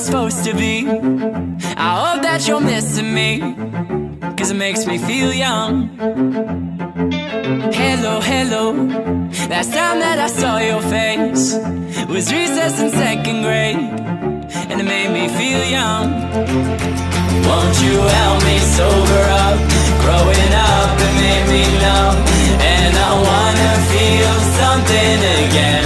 supposed to be. I hope that you're missing me, 'cause it makes me feel young. Hello, hello, last time that I saw your face was recess in second grade, and it made me feel young. Won't you help me sober up? Growing up, it made me numb, and I wanna feel something again.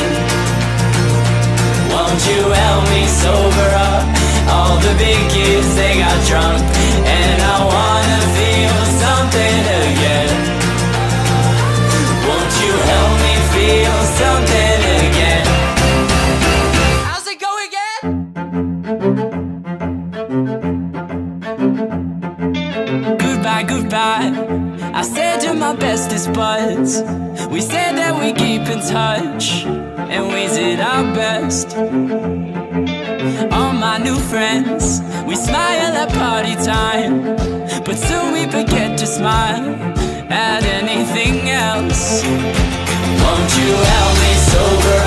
Won't you help me sober up? All the big kids, they got drunk, and I wanna feel something again. Won't you help me feel something again? How's it go again? Goodbye, goodbye, I said to my bestest buds. We said that we keep in touch, and we did our best. All my new friends, we smile at party time, but soon we forget to smile at anything else. Won't you help me sober